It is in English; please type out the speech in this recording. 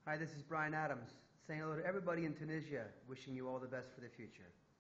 Hi, this is Bryan saying hello to everybody in Tunisia, wishing you all the best for the future.